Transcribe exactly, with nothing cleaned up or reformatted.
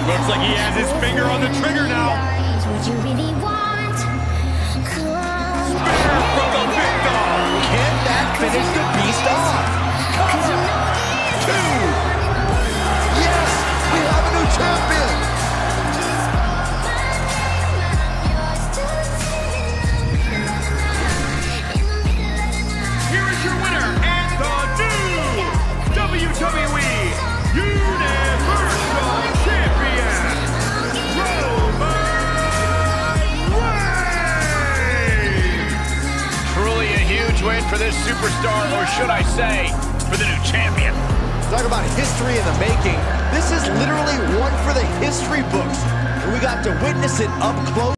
Looks like he has his finger on the trigger now. What you really want? Spear from the big dog. Can that finish the beast off? Cover. Two. Yes, we have a new champion. Here is your winner and the new W W E Universal Champion, Roman Reigns. Truly a huge win for this superstar, or should I say, for the new champion. Talk about history in the making. This is literally one for the history books. And we got to witness it up close.